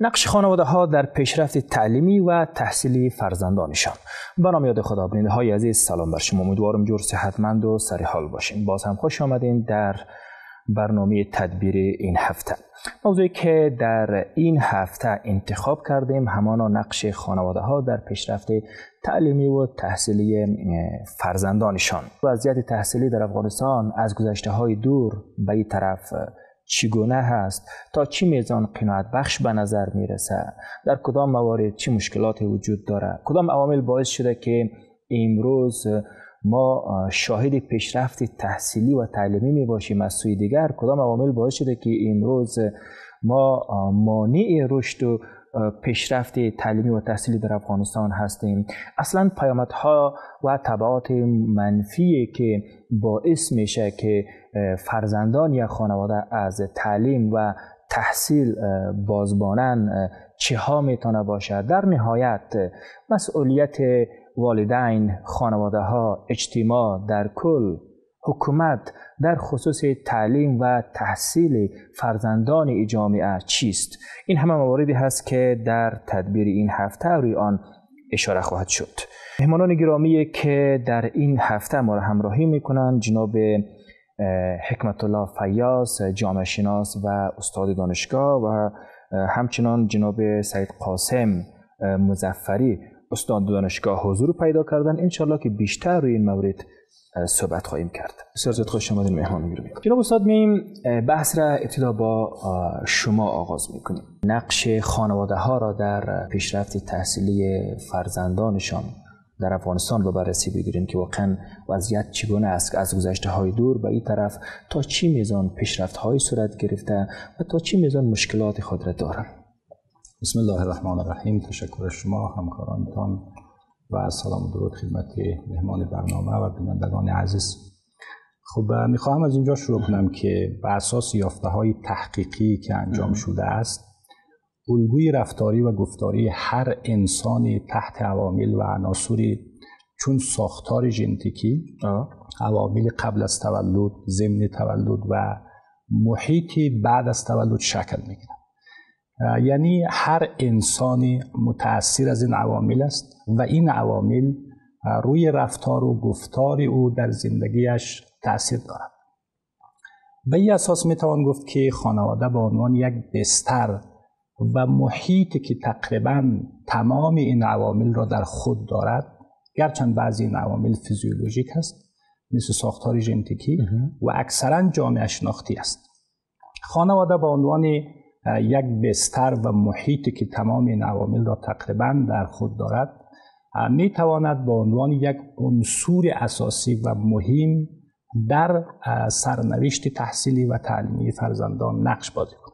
نقش خانواده ها در پیشرفت تعلیمی و تحصیلی فرزندانشان. به نام یاد خدا. بیننده های عزیز، سلام بر شما. امیدوارم جور صحتمند و سرحال باشین. باز هم خوش آمدین در برنامه تدبیر این هفته. موضوعی که در این هفته انتخاب کردیم همانا نقش خانواده ها در پیشرفت تعلیمی و تحصیلی فرزندانشان. وضعیت تحصیلی در افغانستان از گذشته های دور به این طرف چگونه هست؟ تا چه میزان قناعت بخش به نظر میرسه؟ در کدام موارد چه مشکلاتی وجود داره؟ کدام عوامل باعث شده که امروز ما شاهد پیشرفت تحصیلی و تعلیمی می باشیم؟ از سوی دیگر کدام عوامل باعث شده که امروز ما مانع رشد و پیشرفت تعلیمی و تحصیلی در افغانستان هستیم؟ اصلا پیامدها و تبعات منفی که باعث میشه که فرزندان یا خانواده از تعلیم و تحصیل بازمانند چه ها میتونه باشه؟ در نهایت مسئولیت والدین، خانواده ها، اجتماع در کل، حکومت در خصوص تعلیم و تحصیل فرزندان جامعه چیست؟ این همه مواردی هست که در تدبیر این هفته روی آن اشاره خواهد شد. مهمانان گرامی که در این هفته ما را همراهی میکنند جناب حکمت الله فیاض، جامعه شناس و استاد دانشگاه، و همچنان جناب سید قاسم مظفری، استاد دانشگاه حضور پیدا کردن. انشالله که بیشتر روی این مورد صحبت خواهیم کرد. بسیار زیاد خوش آمدین مهمان گرامی. جناب استاد، میم بحث را ابتدا با شما آغاز میکنیم. نقش خانواده ها را در پیشرفت تحصیلی فرزندانشان در افغانستان رو بررسی بگیریم که واقعا وضعیت چگونه است از گذشته های دور به این طرف، تا چی میزان پیشرفت های صورت گرفته و تا چی میزان مشکلات خود را دارند. بسم الله الرحمن الرحیم. تشکر از شما همکارانتان و سلام و درود خدمت مهمان برنامه و بینندگان عزیز. خب میخواهم از اینجا شروع کنم که بر اساس یافته‌های تحقیقی که انجام شده است، الگوی رفتاری و گفتاری هر انسانی تحت عوامل و عناصری چون ساختار ژنتیکی، عوامل قبل از تولد، ضمن تولد و محیط بعد از تولد شکل میگیرد. یعنی هر انسانی متأثر از این عوامل است و این عوامل روی رفتار و گفتار او در زندگیش تأثیر دارد. به این اساس میتوان گفت که خانواده به عنوان یک بستر و محیطی که تقریباً تمام این عوامل را در خود دارد، گرچند بعضی این عوامل فیزیولوژیک است مثل ساختار ژنتیکی و اکثراً جامعه شناختی است. خانواده به عنوان یک بستر و محیطی که تمام این عوامل را تقریباً در خود دارد، میتواند به عنوان یک عنصر اساسی و مهم در سرنوشت تحصیلی و تعلیمی فرزندان نقش بازی کند.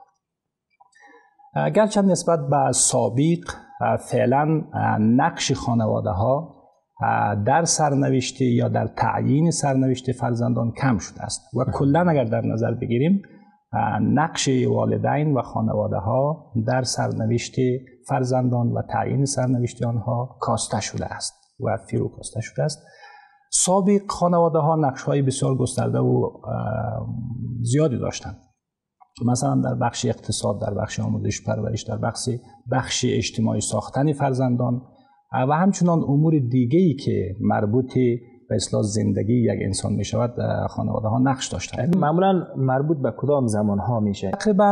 گرچند نسبت به سابق فعلا نقش خانواده ها در سرنوشت یا در تعیین سرنوشت فرزندان کم شده است و کلا اگر در نظر بگیریم نقش والدین و خانواده ها در سرنوشت فرزندان و تعیین سرنوشت آنها کاسته شده است و فرو کاسته شده است. سابق خانواده ها نقش های بسیار گسترده و زیادی داشتند، مثلا در بخش اقتصاد، در بخش آموزش پرورش، در بخش اجتماعی ساختن فرزندان و همچنان امور دیگه‌ای که مربوط به اصلاح زندگی یک انسان می شود خانواده ها نقش داشتند. معمولا مربوط به کدام زمان ها میشه؟ تقریبا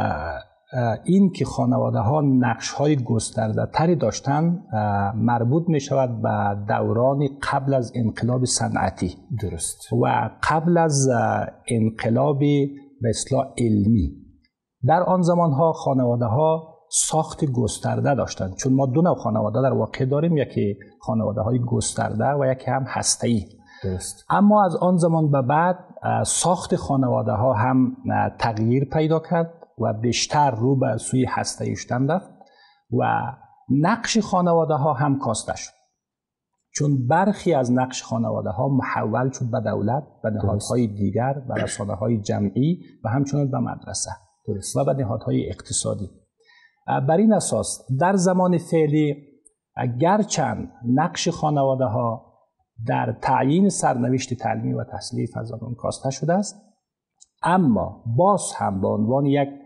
این که خانواده ها نقش های گسترده تری داشتند مربوط می شود به دوران قبل از انقلاب صنعتی. درست. و قبل از انقلاب به اصلاح علمی. در آن زمان ها خانواده ها ساخت گسترده داشتند، چون ما دو نوع خانواده در واقع داریم، یکی خانواده های گسترده و یکی هم هسته‌ای. درست. اما از آن زمان به بعد ساخت خانواده ها هم تغییر پیدا کرد و بیشتر رو به سوی هسته‌ای شدن رفت و نقش خانواده ها هم کاسته شد، چون برخی از نقش خانواده ها محول شد به دولت، به نهادهای دیگر، به رسانه‌های جمعی و همچنین به مدرسه و به نهادهای اقتصادی. بر این اساس در زمان فعلی گرچند نقش خانواده ها در تعیین سرنوشت تعلیمی و تحصیلی فرزندان کاسته شده است، اما باز هم به عنوان یک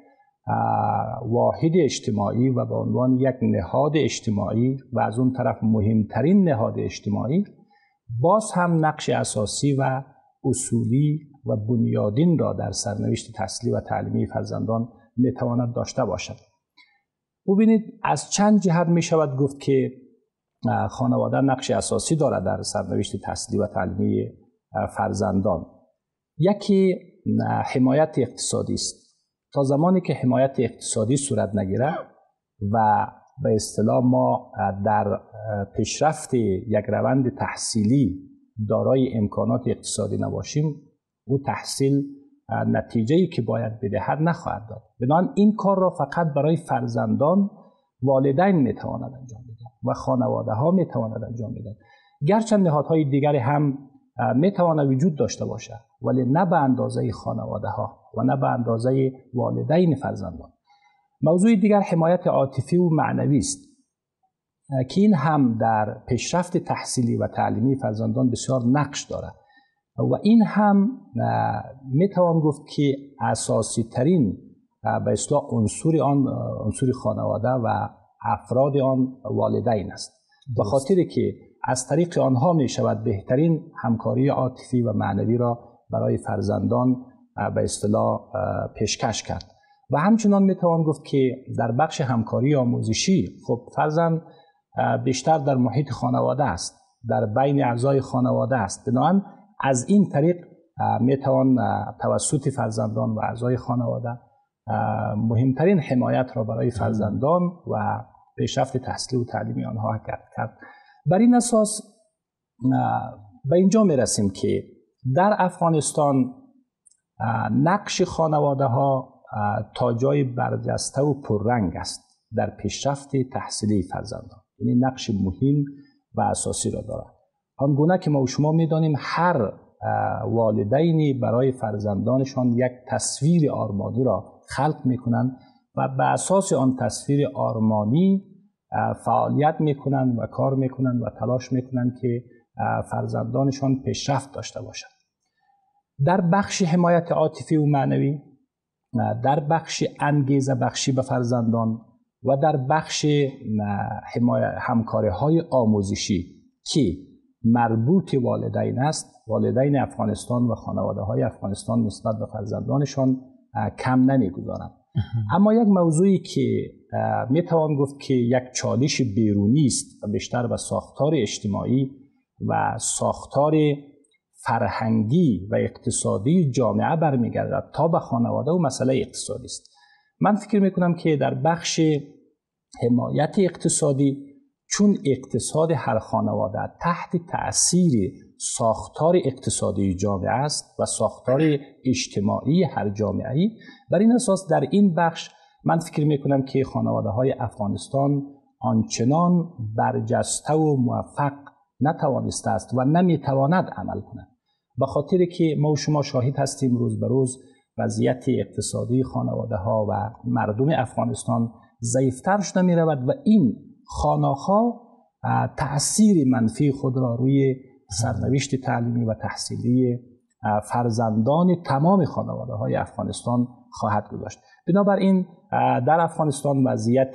واحد اجتماعی و به عنوان یک نهاد اجتماعی و از اون طرف مهمترین نهاد اجتماعی باز هم نقش اساسی و اصولی و بنیادین را در سرنوشت تحصیلی و تعلیمی فرزندان میتواند داشته باشد. ببینید از چند جهت می شود گفت که خانواده نقش اساسی دارد در سرنوشت تحصیلی و تعلیمی فرزندان. یکی حمایت اقتصادی است. تا زمانی که حمایت اقتصادی صورت نگیره و به اصطلاح ما در پیشرفت یک روند تحصیلی دارای امکانات اقتصادی نباشیم، او تحصیل نتیجه‌ای که باید بدهد نخواهد داد. بنابراین این کار را فقط برای فرزندان والدین میتواند انجام بدهند و خانواده ها میتواند انجام بدهند. گرچند نهادهای دیگری هم میتواند وجود داشته باشد، ولی نه به اندازه خانواده ها و نه به اندازه والدین فرزندان. موضوع دیگر حمایت عاطفی و معنوی است که این هم در پیشرفت تحصیلی و تعلیمی فرزندان بسیار نقش دارد و این هم میتوان گفت که اساسی ترین به اصطلاح عنصر خانواده و افراد آن والدین است. به خاطر که از طریق آنها می شود بهترین همکاری عاطفی و معنوی را برای فرزندان به اصطلاح پیشکش کرد. و همچنان می توان گفت که در بخش همکاری آموزشی خب فرزند بیشتر در محیط خانواده است، در بین اعضای خانواده است. بنابراین از این طریق می توان توسط فرزندان و اعضای خانواده مهمترین حمایت را برای فرزندان و پیشرفت تحصیلی و تعلیمی آنها کرد. بر این اساس به اینجا می رسیم که در افغانستان نقش خانواده ها تا جای برجسته و پررنگ است در پیشرفت تحصیلی فرزندان. یعنی نقش مهم و اساسی را دارد. آنگونه که ما و شما می دانیم هر والدینی برای فرزندانشان یک تصویر آرمانی را خلق می کنند و به اساس آن تصویر آرمانی فعالیت می کنند و کار می کنند و تلاش می کنند که فرزندانشان پیشرفت داشته باشند. در بخش حمایت عاطفی و معنوی، در بخش انگیزه بخشی به فرزندان و در بخش همکاری‌های آموزشی که مربوط والدین است، والدین افغانستان و خانواده‌های افغانستان نسبت به فرزندانشان کم نمی‌گذارند. اما یک موضوعی که میتوان گفت که یک چالش بیرونی است و بیشتر به ساختار اجتماعی و ساختار فرهنگی و اقتصادی جامعه برمیگردد تا به خانواده و مسئله اقتصادی است. من فکر میکنم که در بخش حمایت اقتصادی، چون اقتصاد هر خانواده تحت تأثیر ساختار اقتصادی جامعه است و ساختار اجتماعی هر جامعه‌ای، بر این اساس در این بخش من فکر میکنم که خانواده های افغانستان آنچنان برجسته و موفق نتوانسته است و نمیتواند عمل کند، به خاطر که ما و شما شاهد هستیم روز به روز وضعیت اقتصادی خانواده ها و مردم افغانستان ضعیفتر شده می رود و این خانه‌ها تأثیر منفی خود را روی سرنوشت تعلیمی و تحصیلی فرزندان تمام خانواده های افغانستان خواهد گذاشت. بنابراین در افغانستان وضعیت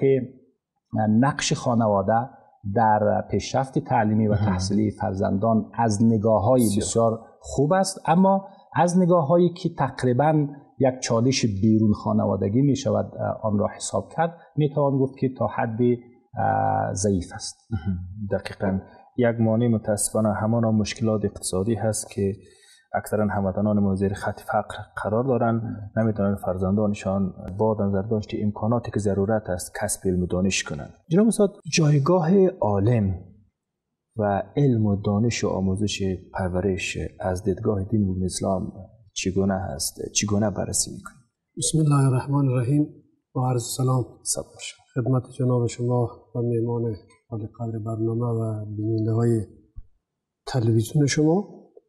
نقش خانواده در پیشرفت تعلیمی و تحصیلی فرزندان از نگاه‌های بسیار خوب است، اما از نگاه‌هایی که تقریباً یک چالش بیرون خانوادگی می شود آن را حساب کرد، می توان گفت که تا حد ضعیف است. دقیقاً یک مانع متاسفانه همان مشکلات اقتصادی هست که اکثرا هموطنان ما زیر خط فقر قرار دارند، نمیتونن فرزندانشان با نظر داشت امکاناتی که ضرورت است کسب علم و دانش کنند. جناب استاد، جایگاه عالم و علم و دانش و آموزش پرورش از دیدگاه دین و اسلام چگونه هست؟ چگونه بررسی میکنید؟ بسم الله الرحمن الرحیم و عرض سلام خدمت جناب شما و میهمان عالی قدر برنامه و بیننده های تلویزیون شما.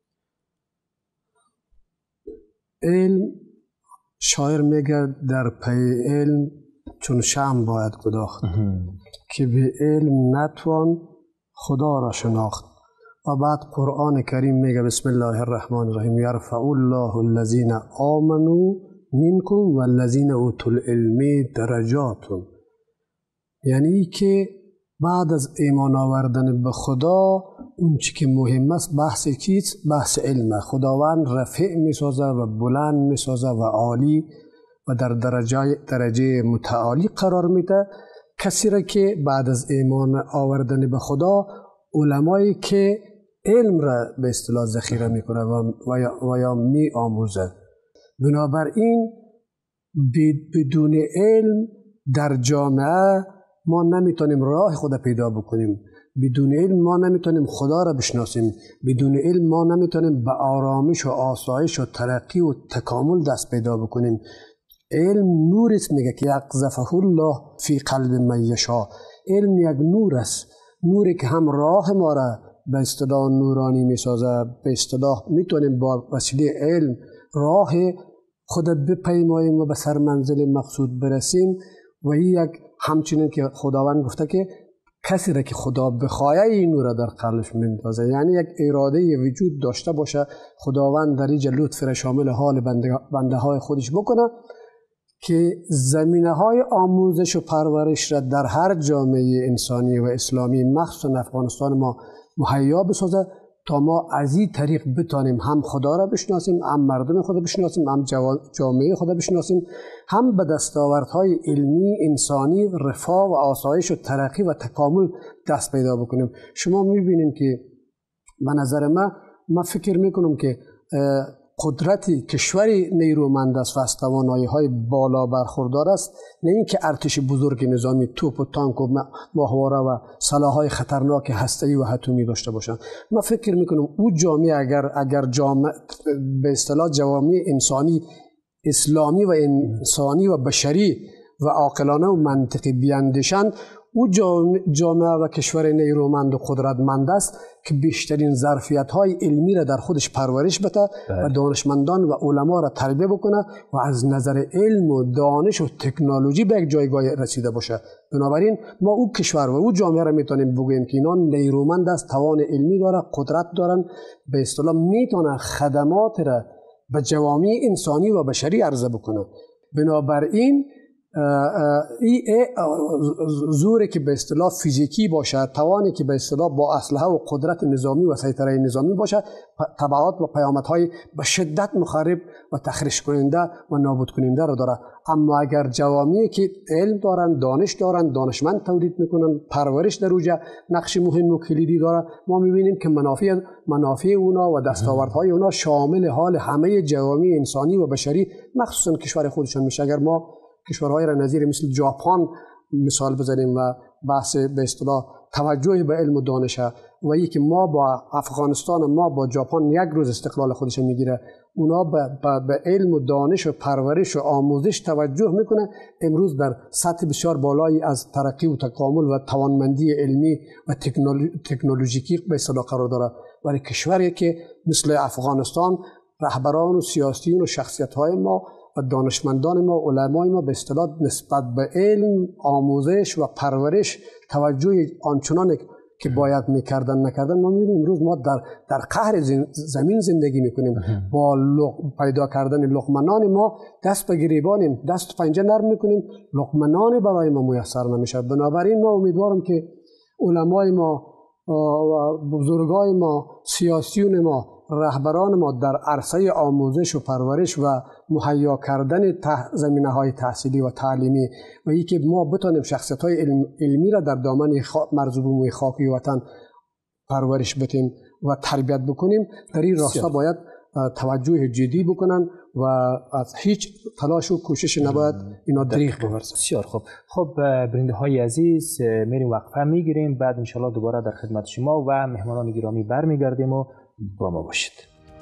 علم، شاعر میگه در پی علم چون شمع باید گداخت که به علم نتوان خدا را شناخت. و بعد قرآن کریم میگه بسم الله الرحمن الرحیم یرفع الله الذین آمنوا منکم والذین اوتوا العلم درجات. یعنی که بعد از ایمان آوردن به خدا اون چی که مهم است بحث کیست؟ بحث علم. خداوند رفیع میسازه و بلند میسازه و عالی و در درجه متعالی قرار میده کسی را که بعد از ایمان آوردن به خدا علمایی که علم را به اصطلاح ذخیره میکنه و یا می آموزه. بنابراین بدون علم در جامعه ما نمیتونیم راه خدا پیدا بکنیم. بدون علم ما نمیتونیم خدا را بشناسیم. بدون علم ما نمیتونیم به آرامش و آسایش و ترقی و تکامل دست پیدا بکنیم. علم نور است، میگه که یقذفه الله فی قلب من یشاء. علم یک نور است، نوری که هم راه ما را به اصطلاح نورانی میسازه. به اصطلاح میتونیم با وسیله علم راه خود بپیماییم و به سر منزل مقصود برسیم. و این یک همچنین که خداوند گفته که کسی را که خدا بخواهد این نور در قلبش میندازه. یعنی یک اراده وجود داشته باشه، خداوند در اینجا لطف را شامل حال بنده های خودش بکنه که زمینه های آموزش و پرورش را در هر جامعه انسانی و اسلامی مخصوصا افغانستان ما مهیا بسازه تا ما از این طریق بتانیم هم خدا را بشناسیم، هم مردم خدا بشناسیم، هم جامعه خدا بشناسیم، هم به دستاوردهای علمی انسانی رفاه و آسایش و ترقی و تکامل دست پیدا بکنیم. شما میبینیم که به نظر من فکر میکنم که قدرتی کشوری نیرومند است و از توانایی‌های بالا برخوردار است، نه اینکه ارتش بزرگ نظامی توپ و تانک و ماهواره و سلاح‌های خطرناک هسته‌ای و اتمی داشته باشند. من فکر میکنم او جامعه اگر جامعه به اصطلاح جوامع انسانی اسلامی و انسانی و بشری و عاقلانه و منطقی بیاندیشند، او جامعه و کشور نیرومند و قدرتمند است که بیشترین ظرفیت‌های علمی را در خودش پرورش بده و دانشمندان و علما را تربیت بکنه و از نظر علم و دانش و تکنولوژی به یک جایگاه رسیده باشه. بنابراین ما او کشور و او جامعه را میتونیم بگوییم که اینا نیرومند است، توان علمی داره، قدرت دارن، به اصطلاح میتونه خدمات را به جوامع انسانی و بشری عرضه بکنه. بنابراین زوری که به اصطلاح فیزیکی باشه، توانی که به اصطلاح با اسلحه و قدرت نظامی و سیطره نظامی باشه، تبعات و پیامدهای به شدت مخرب و تخریش کننده و نابود کننده رو داره. اما اگر جوامعی که علم دارن، دانش دارن، دانشمند تولید میکنن، پرورش در اوجا نقش مهم و کلیدی داره، ما میبینیم که منافع اونا و دستاوردهای اونا شامل حال همه جوامع انسانی و بشری مخصوصا کشور خودشون میشه. اگر ما کشورهای را نظیر مثل ژاپن مثال بزنیم و بحث به اصطلاح توجه به علم و دانش و یکی ما با افغانستان ما با ژاپن یک روز استقلال خودش میگیره، اونا به علم و دانش و پرورش و آموزش توجه میکنه. امروز در سطح بسیار بالایی از ترقی و تکامل و توانمندی علمی و تکنولوژیکی به اصطلاح قرار داره. ولی کشوری که مثل افغانستان رهبران و سیاسیون و شخصیت‌های ما و دانشمندان ما، علمای ما به اصطلاح نسبت به علم، آموزش و پرورش توجه آنچنان که باید میکردن نکردن، ما میبینیم امروز ما در قهر زمین زندگی میکنیم. با پیدا کردن لقمه ما دست به گریبانیم، دست پنجه نرم میکنیم، لقمه نان برای ما میسر نمیشه. بنابراین ما امیدوارم که علمای ما و بزرگای ما، سیاسیون ما، رهبران ما در عرصه آموزش و پرورش و مهیا کردن زمینه‌های تحصیلی و تعلیمی و ای که ما بتونیم شخصیت‌های علمی را در دامن مرزبون خاکی وطن پرورش بدیم و تربیت بکنیم، در این راستا باید توجه جدی بکنن و از هیچ تلاش و کوشش نباید اینا دریغ بورزن. بسیار خوب. خب برنده های عزیز، میریم وقفه میگیریم، بعد انشالله دوباره در خدمت شما و مهمانان گرامی برمیگردیم و با ما باشید.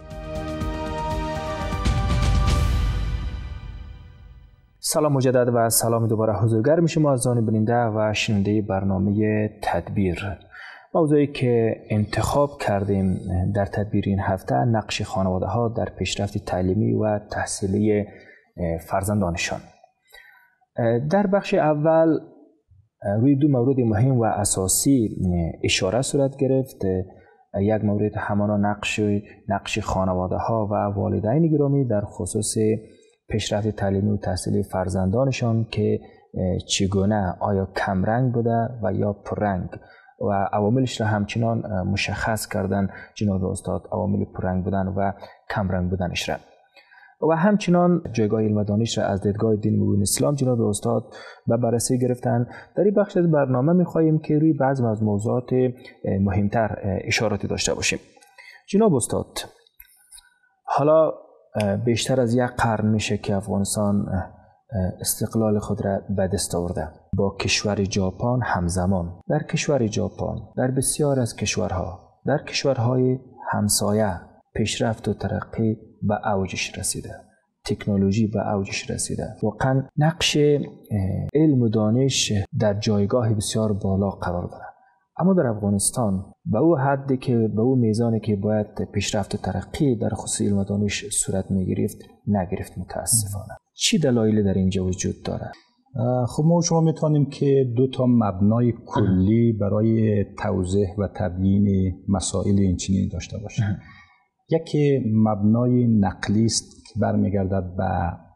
سلام مجدد و سلام دوباره حضورگرم شما عزیزان بیننده و شنونده برنامه تدبیر. موضوعی که انتخاب کردیم در تدبیر این هفته نقش خانواده ها در پیشرفت تعلیمی و تحصیلی فرزندانشان. در بخش اول روی دو مورد مهم و اساسی اشاره صورت گرفت. یک مورد همانا نقش خانواده ها و والدین گرامی در خصوص پیشرفت تعلیمی و تحصیلی فرزندانشان که چگونه، آیا کمرنگ بوده و یا پررنگ، و عواملش را همچنان مشخص کردن جناب استاد، عوامل پررنگ بودن و کمرنگ بودنش را، و همچنان جایگاه علم و دانش را از دیدگاه دین مبین اسلام جناب استاد به بررسی گرفتن. در این بخش از برنامه می‌خواهیم که روی بعضی از موضوعات مهمتر اشاراتی داشته باشیم. جناب استاد، حالا بیشتر از یک قرن میشه که افغانستان استقلال خود را به دست آورده. با کشور ژاپن همزمان، در کشور ژاپن، در بسیار از کشورها، در کشورهای همسایه پیشرفت و ترقی به اوجش رسیده، تکنولوژی به اوجش رسیده. واقعا نقش علم و دانش در جایگاه بسیار بالا قرار داره. اما در افغانستان به او حدی که به او میزانی که باید پیشرفت و ترقی در خصوص علم و دانش صورت میگرفت نگرفت متاسفانه. چی دلایلی در اینجا وجود داره؟ خب ما شما میتونیم که دو تا مبنای کلی برای توضیح و تبیین مسائل این چنین داشته باشیم. یکی مبنای نقلی است که برمیگردد به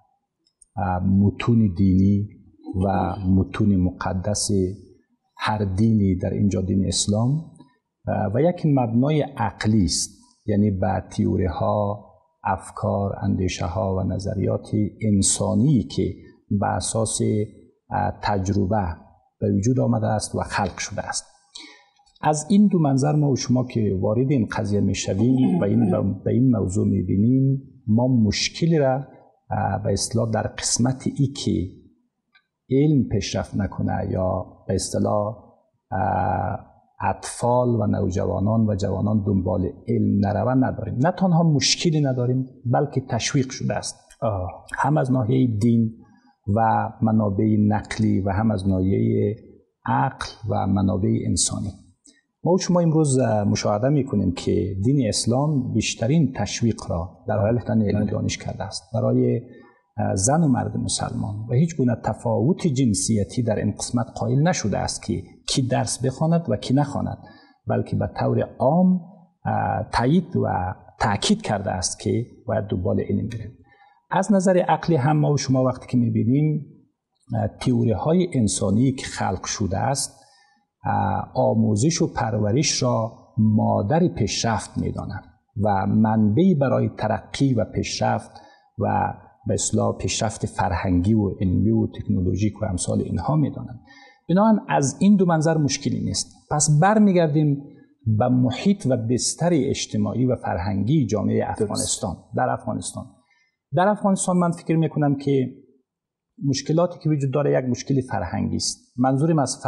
متون دینی و متون مقدس هر دینی، در اینجا دین اسلام، و یک مبنای عقلی است، یعنی به تئوری ها، افکار، اندیشه ها و نظریات انسانی که به اساس تجربه به وجود آمده است و خلق شده است. از این دو منظر ما و شما که وارد این قضیه میشویم و به این موضوع میبینیم، ما مشکلی را به اصطلاح در قسمت ای که علم پیشرفت نکنه یا به اصطلاح اطفال و نوجوانان و جوانان دنبال علم نروند نداریم. نه تنها مشکلی نداریم بلکه تشویق شده است، هم از ناحیه دین و منابع نقلی و هم از ناحیه عقل و منابع انسانی. ما شما امروز مشاهده میکنیم که دین اسلام بیشترین تشویق را در حال علم دانش کرده است برای زن و مرد مسلمان و هیچ گونه تفاوت جنسیتی در این قسمت قائل نشده است که کی درس بخواند و کی نخواند، بلکه به طور عام تایید و تاکید کرده است که باید دنبال علم بریم. از نظر عقلی هم ما و شما وقتی که میبینیم تئوری های انسانی که خلق شده است آموزش و پرورش را مادر پیشرفت میدانند و منبعی برای ترقی و پیشرفت و به اصطلاح پیشرفت فرهنگی و علمی و تکنولوژیک و امثال اینها میدانند. بنابراین از این دو منظر مشکلی نیست. پس برمیگردیم به محیط و بستر اجتماعی و فرهنگی جامعه افغانستان. در افغانستان من فکر میکنم که مشکلاتی که وجود داره یک مشکل فرهنگی است. منظورم از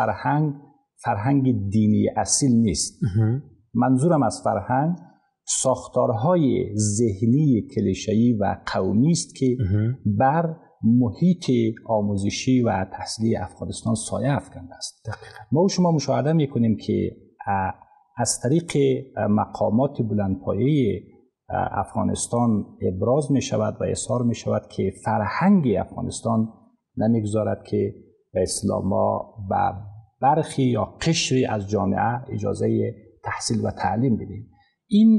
فرهنگ دینی اصیل نیست. منظورم از فرهنگ ساختارهای ذهنی کلیشه‌ای و قومی است که بر محیط آموزشی و تحصیلی افغانستان سایه افکنده است. ما و شما مشاهده میکنیم که از طریق مقامات بلندپایه افغانستان ابراز می شود و اظهار می شود که فرهنگ افغانستان نمیگذارد که به اصطلاح ما به برخی یا قشری از جامعه اجازه تحصیل و تعلیم بدیم. این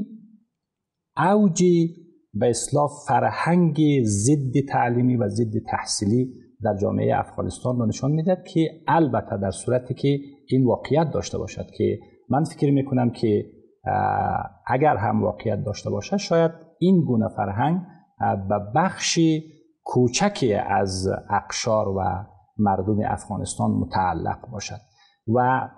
اوج به اصطلاح فرهنگ ضد تعلیمی و ضد تحصیلی در جامعه افغانستان را نشان میدهد که البته در صورتی که این واقعیت داشته باشد، که من فکر میکنم که اگر هم واقعیت داشته باشد شاید این گونه فرهنگ به بخش کوچکی از اقشار و مردم افغانستان متعلق باشد. و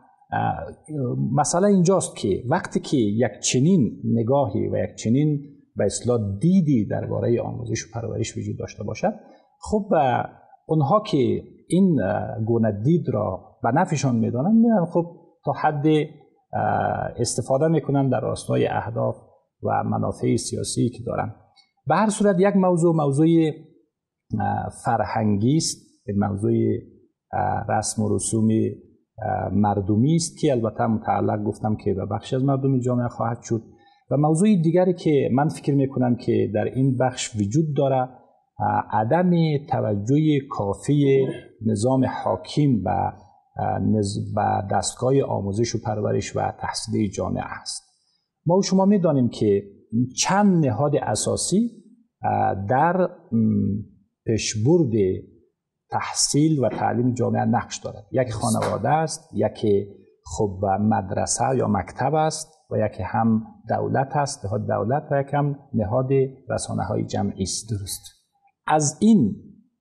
مسئله اینجاست که وقتی که یک چنین نگاهی و یک چنین به اصطلاح دیدی درباره آموزش و پرورش وجود داشته باشد، خب اونها که این گونه دید را به نفعشان میدانند میرن خب تا حد استفاده میکنن در راستای اهداف و منافع سیاسی که دارن. به هر صورت یک موضوع فرهنگی است، موضوع رسم و رسوم مردمی است که البته متعلق گفتم که به بخشی از مردم جامعه خواهد شد. و موضوع دیگری که من فکر میکنم که در این بخش وجود داره عدم توجه کافی نظام حاکم به دستگاه آموزش و پرورش و تحصیلی جامعه است. ما و شما میدانیم که چند نهاد اساسی در پیشبرد تحصیل و تعلیم جامعه نقش دارد. یک خانواده است، یک خب مدرسه یا مکتب است و یک هم دولت است، نهاد دولت، و یک هم نهاد رسانه‌های جمعی است. درست. از این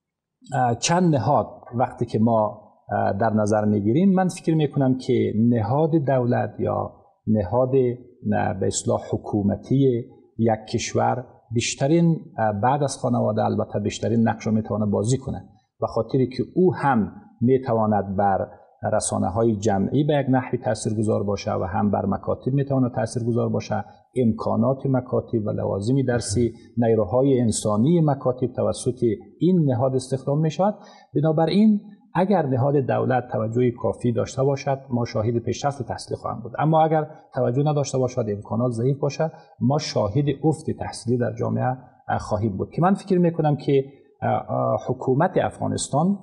چند نهاد وقتی که ما در نظر میگیریم، من فکر میکنم که نهاد دولت یا نهاد به اصطلاح حکومتی یک کشور بیشترین بعد از خانواده البته بیشترین نقش رو میتونه بازی کنه، به خاطری که او هم میتواند بر رسانه‌های جمعی به یک نحوی تاثیرگذار باشه و هم بر مکاتب میتواند تاثیرگذار باشه. امکانات مکاتب و لوازم درسی، نیروهای انسانی مکاتب توسط این نهاد استخدام میشود. بنابراین اگر نهاد دولت توجه کافی داشته باشد، ما شاهد پیشرفت تحصیلی خواهیم بود. اما اگر توجه نداشته باشد، امکانات ضعیف باشد، ما شاهد افت تحصیلی در جامعه خواهیم بود. که من فکر میکنم که حکومت افغانستان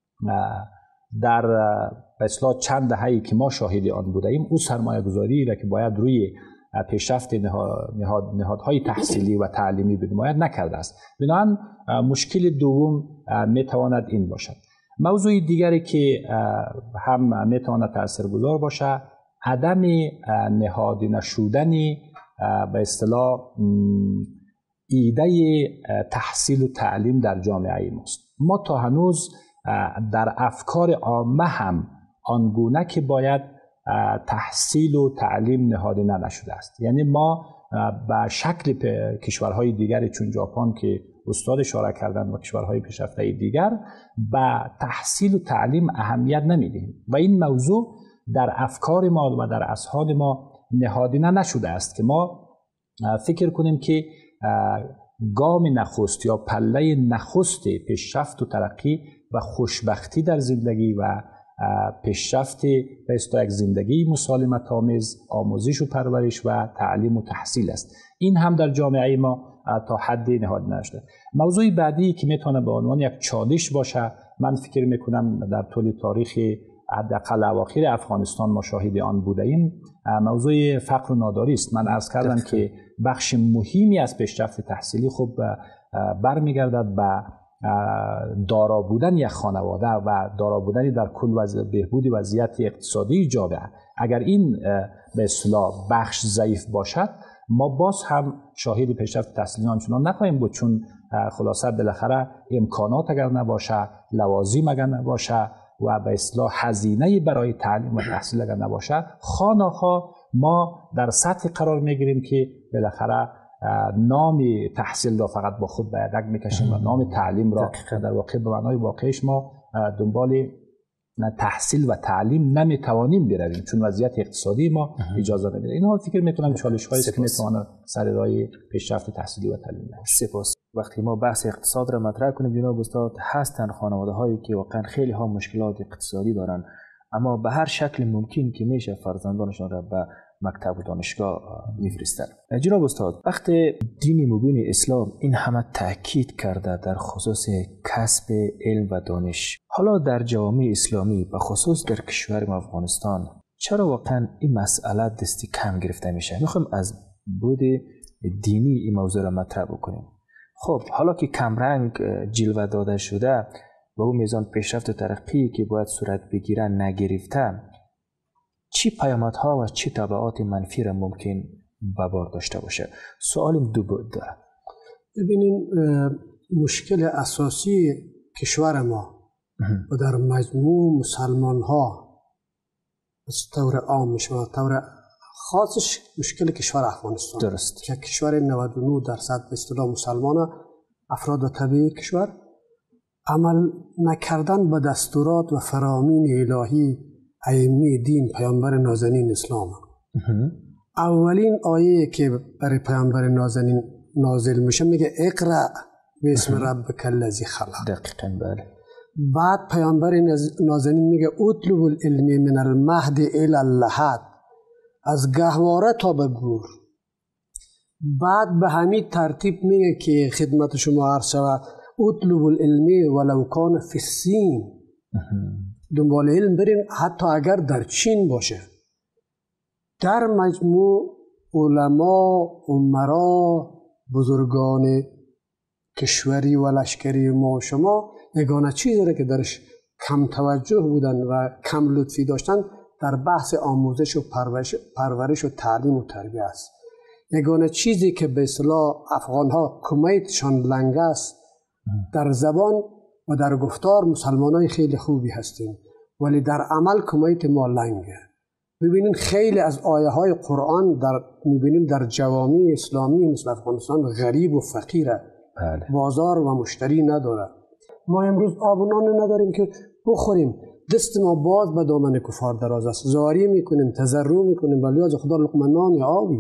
در به اصطلاح چند دهه‌ای که ما شاهد آن بودیم، او سرمایه‌گذاری را که باید روی پیشرفت نهادهای تحصیلی و تعلیمی بنماید نکرده است. بنابراین مشکل دوم میتواند این باشد. موضوع دیگری که هم میتواند تاثیرگذار باشه، عدم نهادی نشدن به اصطلاح ایده تحصیل و تعلیم در جامعه ماست. ما تا هنوز در افکار عامه هم آنگونه که باید تحصیل و تعلیم نهادی نشده است. یعنی ما به شکل کشورهای دیگری چون ژاپن که استاد اشاره کردن و کشورهای پیشرفته دیگر به تحصیل و تعلیم اهمیت نمیدیم و این موضوع در افکار ما و در اذهان ما نهادی نشده است که ما فکر کنیم که گام نخست یا پله نخست پیشرفت و ترقی و خوشبختی در زندگی و پیشرفت به اصطلاح یک زندگی مسالمت آمیز، آموزش و پرورش و تعلیم و تحصیل است. این هم در جامعه ما تا حدی نهادی نشده. موضوع بعدی که میتونه به عنوان یک چالش باشه، من فکر میکنم در طول تاریخ حداقل اواخر افغانستان ما شاهد آن بودیم، موضوع فقر و ناداری است. من عرض کردم که بخش مهمی از پیشرفت تحصیلی خب برمیگردد به دارا بودن یک خانواده و دارا بودن در کل بهبود وضعیت اقتصادی جامعه. اگر این به اصطلاح بخش ضعیف باشد، ما باز هم شاهد پیشرفت تحصیلی آنچنان نخواهیم بود، چون خلاصه بالاخره امکانات اگر نباشه، لوازم اگر نباشه و به اصطلاح هزینه برای تعلیم و تحصیل اگر نباشه، خانه‌ها ما در سطح قرار میگیریم که بالاخره نام تحصیل را فقط با خود به یدک میکشیم و نام تعلیم را در واقع به معنای واقعیش ما دنبال تحصیل و تعلیم نمیتوانیم برویم، چون وضعیت اقتصادی ما اجازه نمیده. اینها فکر میکنم چالش‌هایی است که میتونه سر راه پیشرفت تحصیلی و تعلیم باشه. سپاس. وقتی ما بحث اقتصاد را مطرح کنیم جناب استاد، هستن خانواده‌هایی که واقعا خیلی ها مشکلات اقتصادی دارن، اما به هر شکل ممکن که میشه فرزندانشان را به مکتب و دانشگاه میفرستن. جناب استاد، وقتی دین مبین اسلام این همه تاکید کرده در خصوص کسب علم و دانش، حالا در جامعه اسلامی به خصوص در کشور ما افغانستان چرا واقعا این مسئله دستی کم گرفته میشه؟ میخوایم از بود دینی این موضوع را مطرح بکنیم. خب حالا که کمرنگ جلوه داده شده و اون میزان پیشرفت و ترقی که باید صورت بگیره نگرفته، چی پیامدها و چی تبعات منفی را ممکن به بار داشته باشه؟ سوالم دو بود داره. ببینین، مشکل اساسی کشور ما و در مجموع مسلمان ها از طور عام میشه و طور خاصش مشکل کشور افغانستان. درست. که کشور 99% به اصطلاح مسلمان افراد طبیعی کشور عمل نکردن به دستورات و فرامین الهی ائمه دین پیامبر نازنین اسلام. اولین آیه که برای پیامبر نازنین نازل میشه میگه اقرأ باسم ربک الذی خلق. دقیقاً بله. بعد پیامبر نازنین میگه اطلب العلم من المهد الی اللحد، از گهواره تا به گور. بعد به همین ترتیب میگه که خدمت شما عرض شود اطلب العلم ولو کان فی الصین، دنبال علم برین حتی اگر در چین باشه. در مجموع علما، امرا، بزرگان کشوری و لشکری ما و شما یگانه چیزی را که درش کم توجه بودن و کم لطفی داشتن در بحث آموزش و پرورش و تعلیم و تربیه است. یگانه چیزی که به اصطلاح افغان‌ها کمیتشان لنگ است، در زبان و در گفتار مسلمانای خیلی خوبی هستیم ولی در عمل کمیت ما لنگه. ببینید خیلی از آیه های قرآن میبینیم در جوامع اسلامی مثل افغانستان غریب و فقیره، بازار و مشتری نداره. ما امروز آب و نان نداریم که بخوریم، دست ما باز به دامن کفار دراز است، زاری میکنیم، تضرع میکنیم ولی از خدا لقمه نان یا آبی.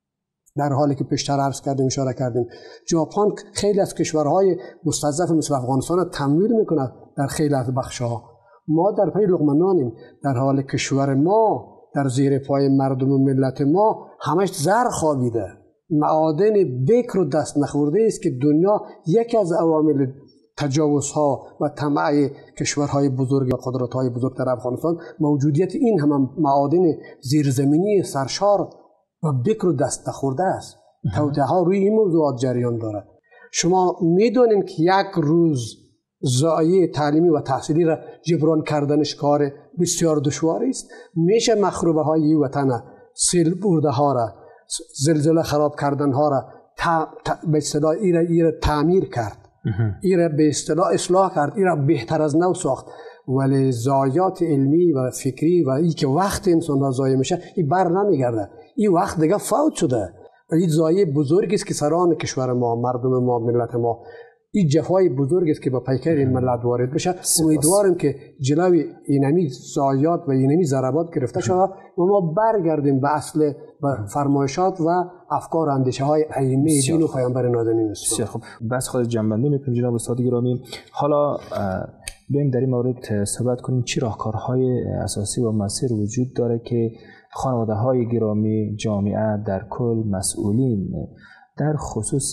در حالی که پیشتر عرض کردیم اشاره کردیم ژاپن خیلی از کشورهای مستضعف مثل افغانستان را تمویل میکنه در خیلی از بخشها. ما در پی لقمه نانیم، در حال کشور ما در زیر پای مردم و ملت ما همش زر خوابیده، معادن بکر و دست نخورده است که دنیا یکی از عوامل تجاوزها و طمع کشورهای بزرگ و قدرت‌های بزرگ در افغانستان موجودیت این هم معادن زیرزمینی سرشار و بکر و دست نخورده است. توطئه ها روی این موضوعات جریان دارد. شما میدونید که یک روز ضایعه تعلیمی و تحصیلی را جبران کردنش کار بسیار دشواری است. میشه مخروبه های وطن، سیل برده ها را، زلزله خراب کردن ها را به اصطلاح ایره تعمیر کرد، ایره به اصطلاح اصلاح کرد، ایره بهتر از نو ساخت. ولی ضایعات علمی و فکری و ای که وقت انسان را ضایع میشه این بر نمیگرده، این وقت دیگه فوت شده و این ضایعه بزرگی است که سران کشور ما، مردم ما، ملت ما، این جفای بزرگی است که با پیکر این ملت وارد بشه. امیدوارم که جلوی اینمی ضایعات و اینمی ضربات گرفته شود و ما برگردیم به اصل و فرمایشات و افکار و اندیشه های ائمه دین و پیامبر نازنین اسلام. خب بس خود جنبندی میکنیم جناب استاد گرامی. حالا بیایم در این مورد صحبت کنیم چی راهکارهای اساسی و مسیر وجود داره که خانواده های گرامی، جامعه در کل، مسئولین در خصوص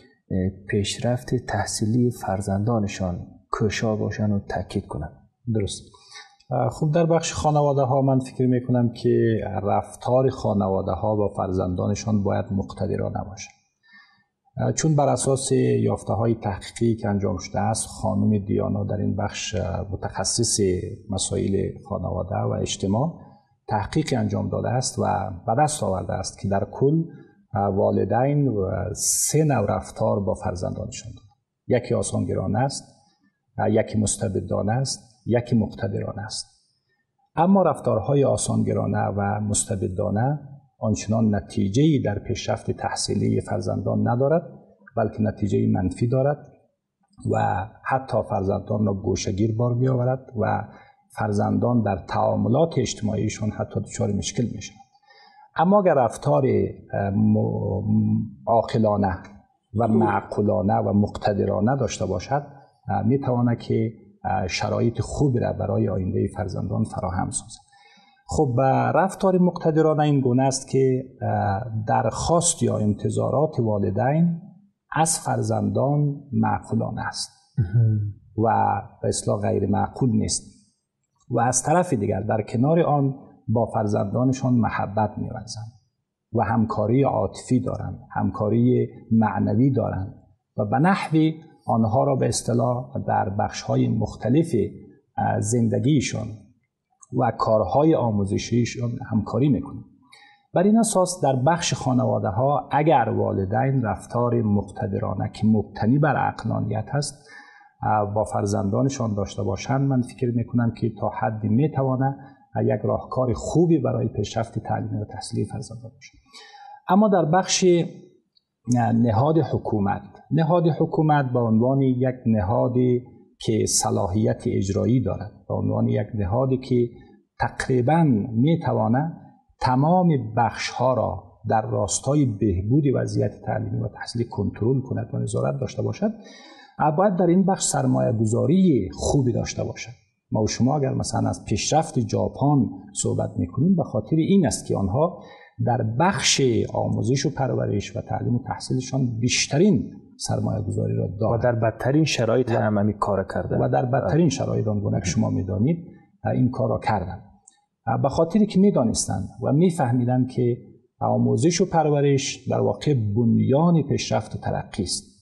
پیشرفت تحصیلی فرزندانشان کوشا باشن و تاکید کنن. درست. خب در بخش خانواده ها من فکر میکنم که رفتار خانواده ها با فرزندانشان باید مقتدرانه باشه، چون بر اساس یافته های تحقیقی که انجام شده است خانم دیانا در این بخش متخصص مسائل خانواده و اجتماع تحقیقی انجام داده است و به دست آورده است که در کل والدین و 3 نوع رفتار با فرزندانشان دارند. یکی آسانگرانه است، یکی مستبدانه است، یکی مقتدرانه است. اما رفتارهای آسانگرانه و مستبدانه آنچنان نتیجه‌ای در پیشرفت تحصیلی فرزندان ندارد، بلکه نتیجه منفی دارد و حتی فرزندان را گوشه‌گیر بار می‌آورد و فرزندان در تعاملات اجتماعیشان حتی دچار مشکل میشن. اما اگر رفتار عاقلانه و معقولانه و مقتدرانه داشته باشد میتواند که شرایط خوبی را برای آینده فرزندان فراهم سازد. خب رفتار مقتدرانه این گونه است که درخواست یا انتظارات والدین از فرزندان معقولانه است و به اصطلاح غیر معقول نیست و از طرف دیگر در کنار آن با فرزندانشان محبت می‌ورزند و همکاری عاطفی دارند، همکاری معنوی دارند و به نحوی آنها را به اصطلاح در بخش‌های مختلف زندگیشان و کارهای آموزشیشان همکاری می‌کنند. بر این اساس در بخش خانواده‌ها اگر والدین رفتار مقتدرانه که مبتنی بر عقلانیت است با فرزندانشان داشته باشند، من فکر می‌کنم که تا حدی می‌تواند یک راهکار خوبی برای پیشرفت تعلیم و تحصیلی فرزندان باشد. اما در بخش نهاد حکومت به عنوان یک نهادی که صلاحیت اجرایی دارد، به عنوان یک نهادی که تقریباً می‌تواند تمام بخش‌ها را در راستای بهبود وضعیت تعلیمی و تحصیلی کنترل کند و نظارت داشته باشد، باید در این بخش سرمایه‌گذاری خوبی داشته باشد. ما و شما اگر مثلا از پیشرفت ژاپن صحبت می‌کنیم به خاطر این است که آنها در بخش آموزش و پرورش و تعلیم و تحصیلشان بیشترین سرمایه‌گذاری را دارند و در بدترین شرایط هم کار کرده و در بدترین شرایط آنگونه که شما می‌دانید این کار را کردند. به خاطری که می‌دانستند و می‌فهمیدند که آموزش و پرورش در واقع بنیان پیشرفت و ترقی است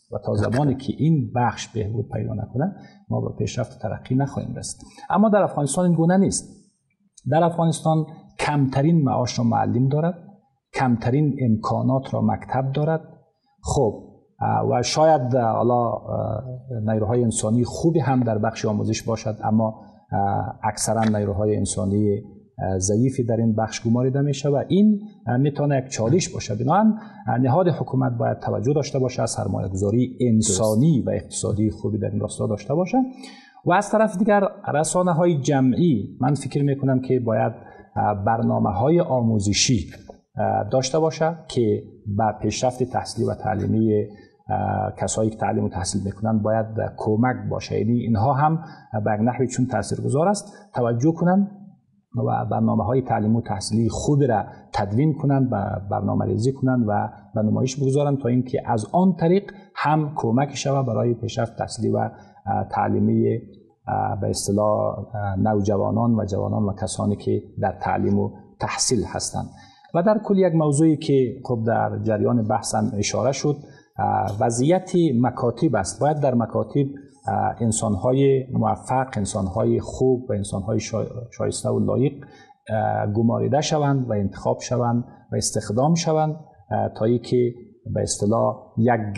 و تا زمانی که این بخش بهبود پیدا نکنه ما به پیشرفت ترقی نخواهیم رسید. اما در افغانستان این گونه نیست. در افغانستان کمترین معاش را معلم دارد، کمترین امکانات را مکتب دارد. خب و شاید حالا نیروهای انسانی خوبی هم در بخش آموزش باشد، اما اکثرا نیروهای انسانی ضعیفی در این بخش گماریده میشه و این میتونه یک چالش باشه. بنابراین نهاد حکومت باید توجه داشته باشه، سرمایه‌گذاری انسانی و اقتصادی خوبی در این راستا داشته باشه. و از طرف دیگر رسانه‌های جمعی من فکر میکنم که باید برنامه‌های آموزشی داشته باشه که به پیشرفت تحصیلی و تعلیمی کسایی که تعلیم و تحصیل میکنن باید کمک باشه. یعنی اینها هم به نحوی چون تاثیرگذار است توجه کنن و برنامه‌های تعلیم و تحصیلی خوبی را تدوین کنن و برنامه‌ریزی کنن و به نمایش بگذارن تا اینکه از آن طریق هم کمک شود برای پیشرفت تحصیلی و تعلیمی به اصطلاح نوجوانان و جوانان و کسانی که در تعلیم و تحصیل هستند. و در کل یک موضوعی که خب در جریان بحث هم اشاره شد وضعیت مکاتب است. باید در مکاتب انسان‌های موفق، انسان‌های خوب و انسان‌های شایسته و لایق گماریده شوند و انتخاب شوند و استخدام شوند تا اینکه به اصطلاح یک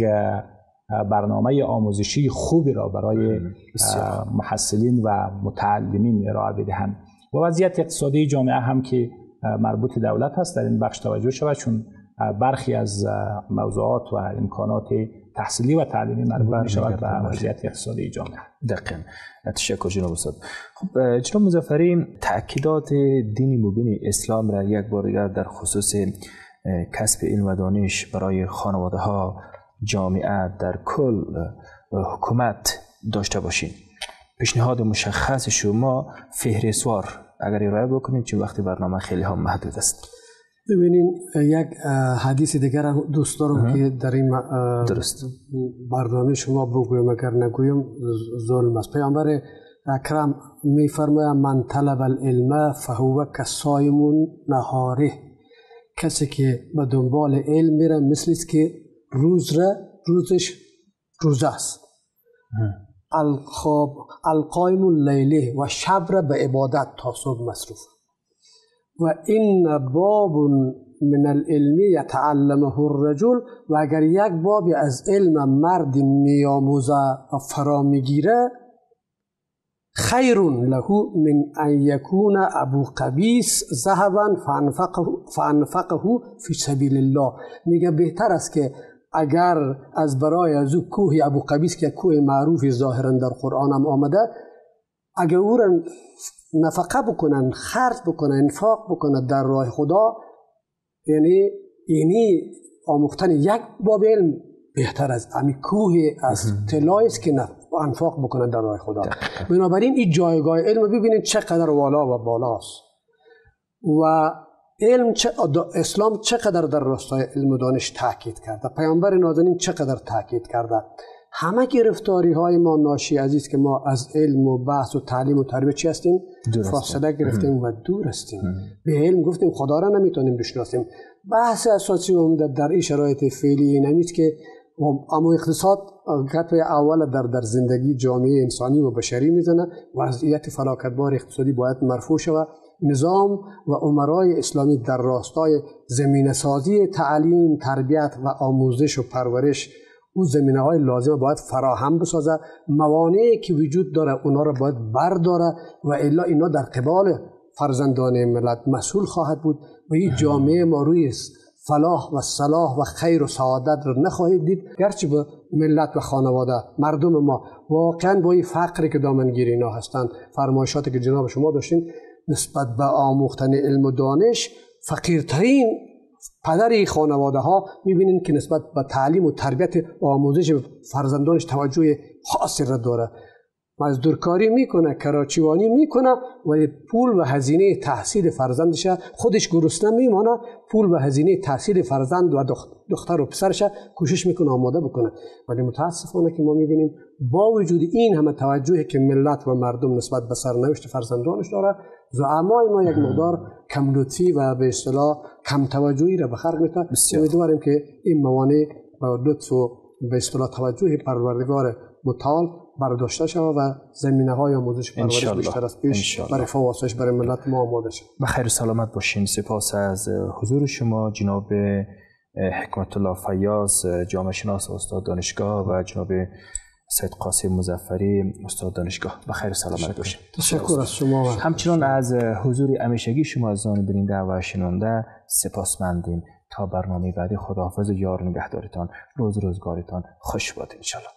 برنامه آموزشی خوبی را برای محصلین و متعلمین ارائه بدهند. و وضعیت اقتصادی جامعه هم که مربوط دولت هست در این بخش توجه شود، چون برخی از موضوعات و امکانات تحصیلی و تعلیمی مربوط می شود به وضعیت اقتصادی جامعه. دقیقاً. تشکر جناب استاد. خب جناب مظفری، تأکیدات دین مبین اسلام را یک بار دیگر در خصوص کسب علم و دانش برای خانواده ها، جامعه در کل حکومت داشته باشید. پیشنهاد مشخص شما فهرستوار اگر ارائه بکنید چون وقتی برنامه خیلی هم محدود است. ببینین یک حدیث دیگر دوست دارم که در این برنامه شما بگویم، اگر نگویم ظلم است. پیامبر اکرم میفرماید من طلب العلم فهو کصائم نهاره، کسی که به دنبال علم میره مثل است که روزش روزه است. القائم اللیل و شب را به عبادت تا صبح مصروف. و این باب من العلم یتعلمه الرجل، و اگر یک بابی از علم مرد میاموزه و فرا میگیره خیر له من ان یکون ابو قبیس ذهبا فانفقه فی سبیل الله. میگه بهتر است که اگر از برای از او کوه ابو قبیس که کوه معروف ظاهرا در قرآن هم آمده، اگر او را نفقه بکنن، خرج بکنن، انفاق بکنن در راه خدا، یعنی آموختن یک باب علم بهتر از امی کوه از طلایی است که انفاق بکنن در راه خدا. بنابراین این جایگاه علم ببینید چقدر والا و بالاست و علم اسلام چقدر در راستای علم و دانش تاکید کرده، پیامبر نازنین چقدر تاکید کرده. همه گرفتاری های ما ناشی از است که ما از علم و بحث و تعلیم و تربیت چی هستیم؟ فاصله گرفتیم و دور هستیم. به علم گفتیم خدا را نمیتونیم بشناسیم. بحث اساسی عمده در این شرایط فعلی نمیست که اما اقتصاد قطع اول در زندگی جامعه انسانی و بشری میزنه. وضعیت فلاکتبار اقتصادی باید مرفوع شود. نظام و امرای اسلامی در راستای زمینه سازی تعلیم، تربیت و آموزش و پرورش او زمینه های لازم باید فراهم بسازه. موانعی که وجود داره اونا را باید برداره و الا اینا در قبال فرزندان ملت مسئول خواهد بود و این جامعه ما روی فلاح و صلاح و خیر و سعادت رو نخواهید دید. گرچه به ملت و خانواده مردم ما واقعا با این فقری که دامنگیر اینا هستند، فرمایشاتی که جناب شما داشتین نسبت به آموختن علم و دانش، فقیرترین پدر خانواده ها میبینین که نسبت به تعلیم و تربیت و آموزش فرزندانش توجه خاصی را داره. مزدورکاری میکنه، کراچیوانی میکنه و پول و هزینه تحصیل فرزندش خودش گرسنه میمانه، پول و هزینه تحصیل فرزند و دختر و پسرش کوشش میکنه آماده بکنه. ولی متاسفانه که ما میبینیم با وجود این همه توجهی که ملت و مردم نسبت به سرنوشت فرزندانش داره، زعمای ما یک مقدار کم لطفی و به اصطلاح کم توجهی را به خرج میده. امیدواریم که این موانع با لطف و به اصطلاح توجه پروردگار متعال برداشته شود و زمینه‌های آموزش پرورش بیشتر از پیش برای فواسش برای ملت ما آماده شد. بخیر و سلامت باشین. سپاس از حضور شما جناب حکمت الله فیاض، جامعه شناس استاد دانشگاه، و جناب سید قاسم مظفری استاد دانشگاه. بخیر و سلامت باشین. تشکر از شما. همچنان از حضور همیشگی شما عزیزان بیننده و شنونده سپاسمندیم. تا برنامه بعدی خداحافظ و یار نگهدارتان. روزگارتان خوش باد ان شاء الله.